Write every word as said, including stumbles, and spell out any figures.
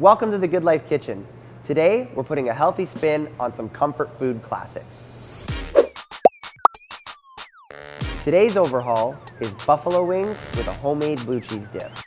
Welcome to the Good Life Kitchen. Today, we're putting a healthy spin on some comfort food classics. Today's overhaul is buffalo wings with a homemade blue cheese dip.